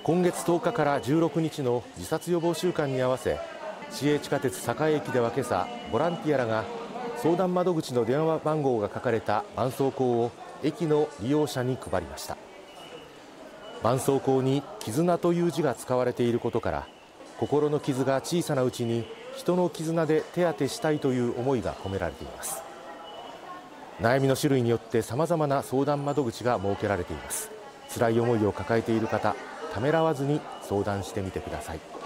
今月10日から16日の自殺予防週間に合わせ、市営地下鉄栄駅では今朝、ボランティアらが相談窓口の電話番号が書かれた絆創膏を駅の利用者に配りました。絆創膏に絆という字が使われていることから、心の傷が小さなうちに人の絆で手当てしたいという思いが込められています。悩みの種類によってさまざまな相談窓口が設けられています。辛い思いを抱えている方、ためらわずに相談してみてください。